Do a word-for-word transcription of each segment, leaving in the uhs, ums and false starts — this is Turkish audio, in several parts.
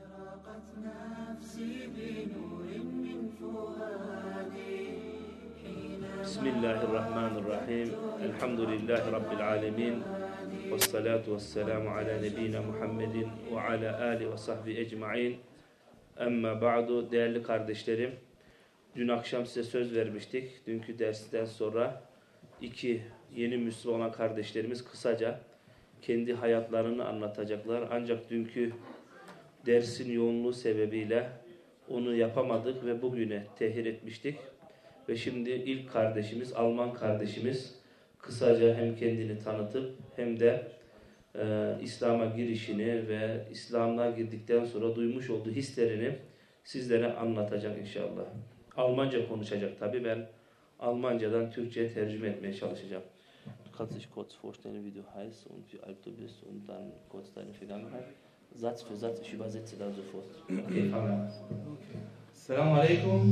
Bismillahirrahmanirrahim. Elhamdülillahi Rabbil alemin. Vessalatu vesselamu ala nebina Muhammedin ve ala ali ve sahbihi ecma'in. Amma ba'du, değerli kardeşlerim. Dün akşam size söz vermiştik. Dünkü dersten sonra iki yeni Müslüman olan kardeşlerimiz kısaca kendi hayatlarını anlatacaklar. Ancak dünkü dersin yoğunluğu sebebiyle onu yapamadık ve bugüne tehir etmiştik. Ve şimdi ilk kardeşimiz, Alman kardeşimiz kısaca hem kendini tanıtıp hem de e, İslam'a girişini ve İslam'a girdikten sonra duymuş olduğu hislerini sizlere anlatacak inşallah. Almanca konuşacak tabii. Ben Almancadan Türkçe'ye tercüme etmeye çalışacağım. Du kannst dich kurz vorstellen, wie du heißt und wie alt du bist und dann kurz deine Vergangenheit. Satz für Satz, ich übersetze dann sofort. Okay, fangen wir an. Selamun Aleyküm.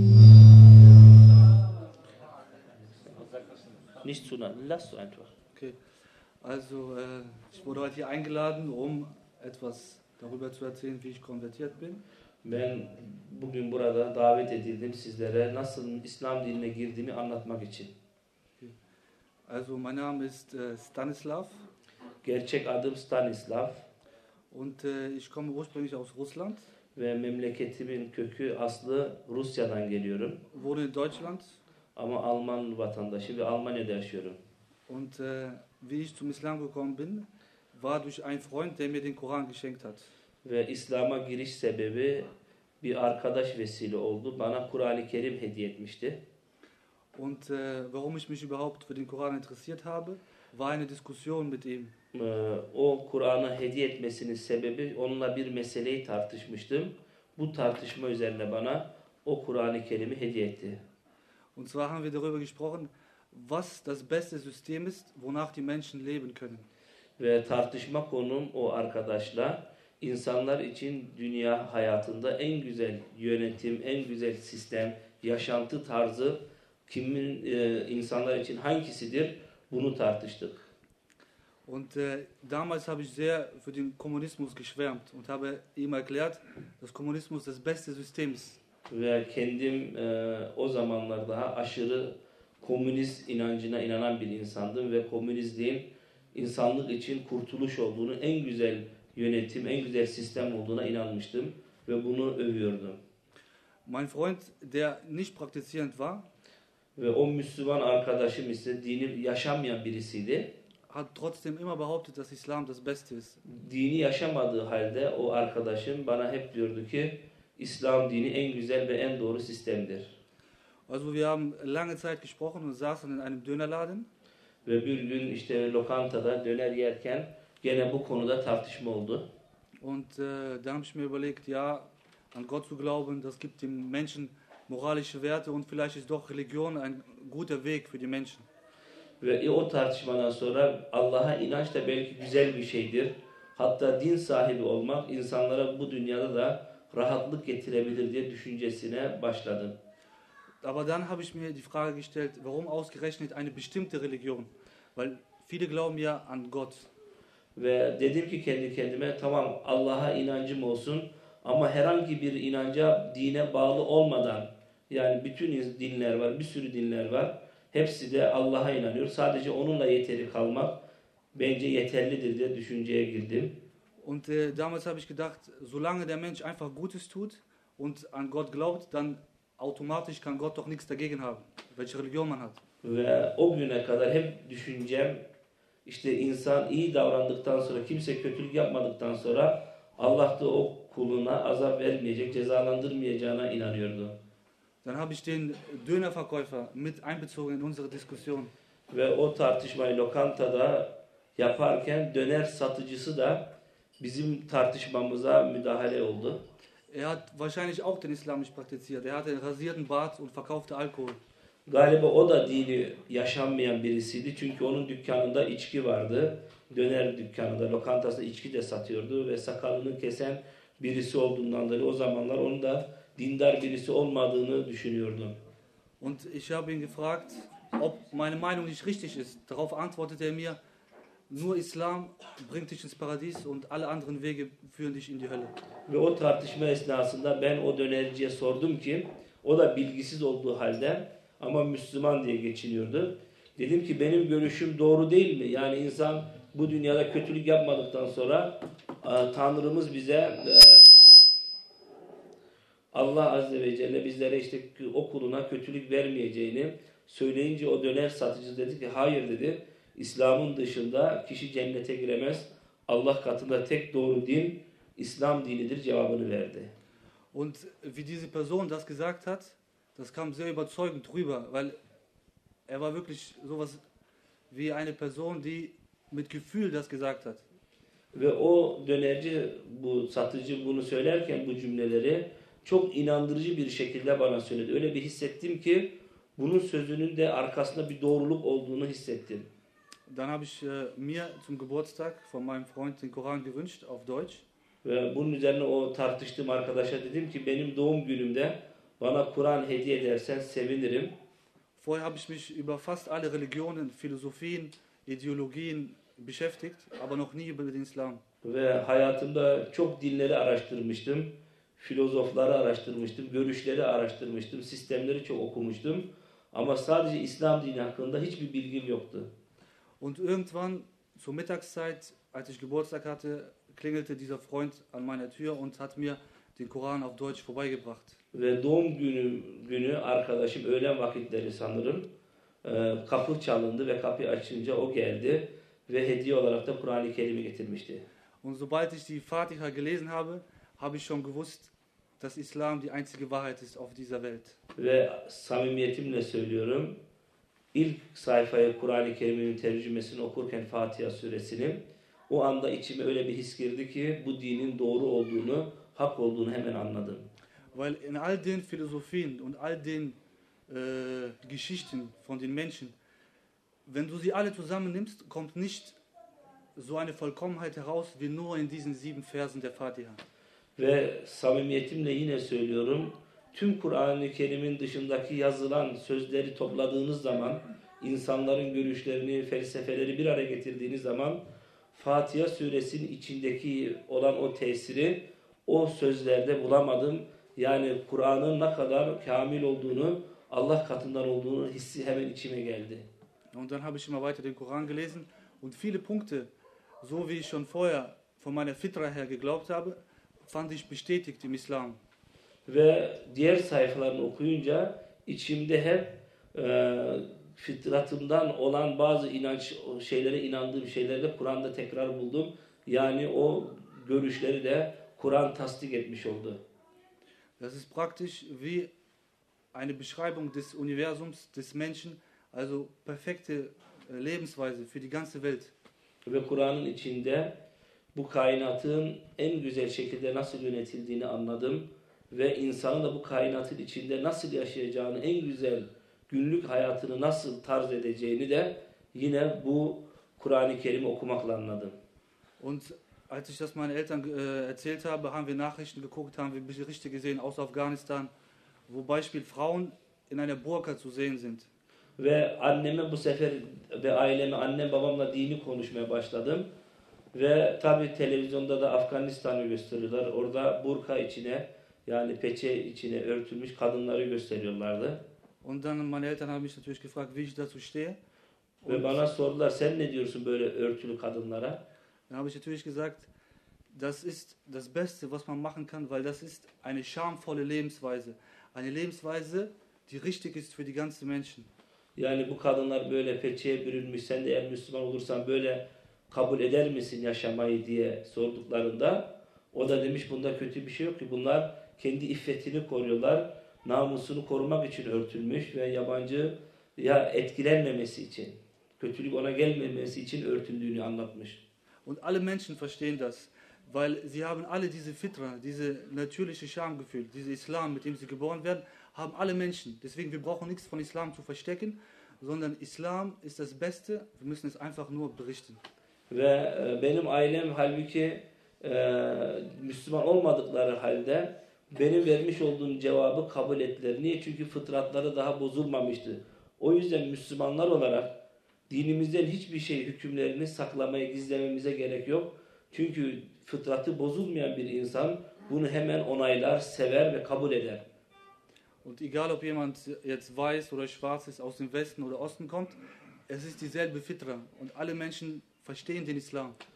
Nicht zu nah, lass du einfach. Okay, also äh, ich wurde heute hier eingeladen, um etwas darüber zu erzählen, wie ich konvertiert bin. Ben bugün burada davet edildim sizlere nasıl İslam dinine girdiğimi anlatmak için. Also mein Name ist äh, Stanislav. Gerçek adım Stanislav. Und äh, ich komme ursprünglich aus Russland. Ve memleketimin kökü aslı Rusya'dan geliyorum. Wohne in Deutschland. Ama Alman vatandaşı ve Almanya'da yaşıyorum. Und äh, wie ich zum Islam gekommen bin, war durch einen Freund, der mir den Koran geschenkt hat. Ve İslam'a giriş sebebi bir arkadaş vesile oldu. Bana Kur'an-ı Kerim hediye etmişti. Und äh, warum ich mich überhaupt für den Koran interessiert habe, war eine Diskussion mit ihm. Ee, o Kur'an'ı hediye etmesinin sebebi, onunla bir meseleyi tartışmıştım. Bu tartışma üzerine bana o Kur'an-ı Kerim'i hediye etti. Und zwar haben wir darüber gesprochen, was das beste System ist, wonach die Menschen leben können. Ve tartışma konum o arkadaşla insanlar için dünya hayatında en güzel yönetim, en güzel sistem, yaşantı tarzı kimin e, insanlar için hangisidir? Bunu tartıştık. Und äh, damals habe ich sehr für den Kommunismus geschwärmt und habe ihm erklärt, dass Kommunismus das beste System ist. Ve kendim e, o zamanlar daha aşırı komünist inancına inanan bir insandım ve komünizliğin insanlık için kurtuluş olduğunu, en güzel yönetim, en güzel sistem olduğuna inanmıştım ve bunu övüyordum. Mein Freund, der nicht praktizierend war, ve o Müslüman arkadaşım ise dini yaşamayan birisiydi. hat trotzdem immer behauptet, dass Islam das Beste ist. Dini yaşamadığı halde o arkadaşım bana hep diyordu ki İslam dini en güzel ve en doğru sistemdir. Also wir haben lange Zeit gesprochen und saßen in einem Dönerladen. Ve bir gün işte lokantada döner yerken gene bu konuda tartışma oldu. Und äh, da habe ich mir überlegt, ja, an Gott zu glauben, das gibt den Menschen moralische Werte und vielleicht ist doch Religion ein guter Weg für die Menschen. Ve o tartışmadan sonra Allah'a inanç da belki güzel bir şeydir. Hatta din sahibi olmak insanlara bu dünyada da rahatlık getirebilir diye düşüncesine başladım. Aber dann habe ich mir die Frage gestellt, warum ausgerechnet eine bestimmte Religion? Weil viele glauben ja an Gott. Ve dedim ki kendi kendime, tamam Allah'a inancım olsun ama herhangi bir inanca, dine bağlı olmadan, yani bütün dinler var, bir sürü dinler var. Hepsi de Allah'a inanıyor. Sadece onunla yeteri kalmak bence yeterlidir diye düşünceye girdim. Und äh, damals habe ich gedacht, solange der Mensch einfach Gutes tut und an Gott glaubt, dann automatisch kann Gott doch nichts dagegen haben, welche Religion man hat. Ve o güne kadar hep düşüncem, işte insan iyi davrandıktan sonra, kimse kötülük yapmadıktan sonra Allah da o kuluna azap vermeyecek, cezalandırmayacağına inanıyordu. Dann habe ich den Dönerverkäufer mit einbezogen in unsere Diskussion. Ve o tartışmayı lokantada yaparken döner satıcısı da bizim tartışmamıza müdahale oldu. Er hat wahrscheinlich auch den Islam nicht praktiziert. Er hatte einen rasierten Bart und verkaufte Alkohol. Galiba o da dini yaşanmayan birisiydi. Çünkü onun dükkanında içki vardı. Döner dükkanında, lokantasında içki de satıyordu ve sakalını kesen birisi olduğundan dolayı o zamanlar onun da dindar birisi olmadığını düşünüyordum. Und ich habe ihn gefragt, ob meine Meinung nicht richtig ist. Darauf antwortete er mir, nur Islam bringt dich ins Paradies und alle anderen Wege führen dich in die Hölle. Ve o tartışma esnasında ben o dönerciye sordum ki, o da bilgisiz olduğu halde ama Müslüman diye geçiniyordu. Dedim ki benim görüşüm doğru değil mi? Yani insan bu dünyada kötülük yapmadıktan sonra Tanrımız bize Allah Azze ve Celle bizlere işte o kuluna kötülük vermeyeceğini söyleyince o döner satıcı dedi ki hayır dedi. İslam'ın dışında kişi cennete giremez. Allah katında tek doğru din İslam dinidir cevabını verdi. Und wie diese Person das gesagt hat, das kam sehr überzeugend rüber, weil er war wirklich sowas wie eine Person, die mit Gefühl das gesagt hat. Ve o dönerci, bu satıcı bunu söylerken bu cümleleri çok inandırıcı bir şekilde bana söyledi. Öyle bir hissettim ki bunun sözünün de arkasında bir doğruluk olduğunu hissettim. Dann habe ich äh, mir zum Geburtstag von meinem Freund den Koran gewünscht auf Deutsch. Ve bunun üzerine o tartıştığım arkadaşa dedim ki benim doğum günümde bana Kur'an hediye edersen sevinirim. Vorher habe ich mich über fast alle Religionen, Philosophien, Ideologien beschäftigt, aber noch nie über den Islam. Ve hayatımda çok dinleri araştırmıştım. Filozofları araştırmıştım, görüşleri araştırmıştım, sistemleri çok okumuştum. Ama sadece İslam dini hakkında hiçbir bilgim yoktu. Und irgendwann zur Mittagszeit, als ich Geburtstag hatte, klingelte dieser Freund an meiner Tür und hat mir den Koran auf Deutsch vorbeigebracht. Ve doğum günü günü arkadaşım öğlen vakitleri sanırım kapı çalındı ve kapıyı açınca o geldi ve hediye olarak da Kur'an-ı Kerim'i getirmişti. Und sobald ich die Fatiha gelesen habe, habe ich schon gewusst, dass Islam die einzige Wahrheit ist auf dieser Welt. Ve samimiyetimle söylüyorum, ilk sayfaya Kur'an-ı Kerim'in tercümesini okurken Fatiha suresini, o anda içime öyle bir his girdi ki bu dinin doğru olduğunu, hak olduğunu hemen anladım. Weil in all den Philosophien und all den äh, Geschichten von den Menschen, wenn du sie alle zusammennimmst, kommt nicht so eine Vollkommenheit heraus wie nur in diesen sieben Versen der Fatiha. Ve samimiyetimle yine söylüyorum, tüm Kur'an-ı Kerim'in dışındaki yazılan sözleri topladığınız zaman, insanların görüşlerini, felsefeleri bir araya getirdiğiniz zaman, Fatiha suresinin içindeki olan o tesiri o sözlerde bulamadım. Yani Kur'an'ın ne kadar kamil olduğunu, Allah katından olduğunu hissi hemen içime geldi. Und dann habe ich immer weiter den Koran gelesen und viele Punkte, so wie ich schon vorher von meiner Fitra her geglaubt habe, fand ich bestätigt im Islam. Ve diğer sayfalarını okuyunca içimde hep e, fitratımdan olan bazı inanç şeylere inandığım şeyleri de Kur'an'da tekrar buldum. Yani o görüşleri de Kur'an tasdik etmiş oldu. Das ist praktisch wie eine Beschreibung des Universums, des Menschen, also perfekte Lebensweise für die ganze Welt. Ve Kur'an'ın içinde bu kainatın en güzel şekilde nasıl yönetildiğini anladım. Ve insanın da bu kainatın içinde nasıl yaşayacağını, en güzel günlük hayatını nasıl tarz edeceğini de yine bu Kur'an-ı Kerim'i okumakla anladım. Und als ich das meinen Eltern äh, erzählt habe, haben wir Nachrichten geguckt, haben wir Berichte gesehen aus Afghanistan, wo Beispiel Frauen in einer Burka zu sehen sind. Ve anneme bu sefer ve aileme, annem babamla dini konuşmaya başladım. Ve tabi televizyonda da Afganistan'ı gösteriyorlar. Orada burka içine, yani peçe içine örtülmüş kadınları gösteriyorlardı. Und dann meine Eltern haben mich natürlich gefragt, wie ich dazu stehe. Ve bana sordular, sen ne diyorsun böyle örtülü kadınlara? Dann habe ich natürlich gesagt, das ist das Beste, was man machen kann, weil das ist eine schamvolle Lebensweise. Eine Lebensweise, die richtig ist für die ganzen Menschen. Yani bu kadınlar böyle peçeye bürünmüş, sen de eğer Müslüman olursan böyle kabul eder misin yaşamayı diye sorduklarında o da demiş bunda kötü bir şey yok ki, bunlar kendi iffetini koruyorlar, namusunu korumak için örtülmüş ve yabancı ya etkilenmemesi için, kötülük ona gelmemesi için örtüldüğünü anlatmış. Und alle Menschen verstehen das, weil sie haben alle diese Fitra, diese natürliche Schamgefühl, diese Islam, mit dem sie geboren werden, haben alle Menschen. Deswegen, wir brauchen nichts von Islam zu verstecken, sondern Islam ist das Beste, wir müssen es einfach nur berichten. Ve benim ailem halbuki e, Müslüman olmadıkları halde benim vermiş olduğum cevabı kabul ettiler. Niye? Çünkü fıtratları daha bozulmamıştı. O yüzden Müslümanlar olarak dinimizden hiçbir şey hükümlerini saklamaya, gizlememize gerek yok. Çünkü fıtratı bozulmayan bir insan bunu hemen onaylar, sever ve kabul eder. Und egal ob jemand jetzt weiß oder schwarz ist, aus dem Westen oder Osten kommt, es ist dieselbe Fitra und alle Menschen verstehen den Islam.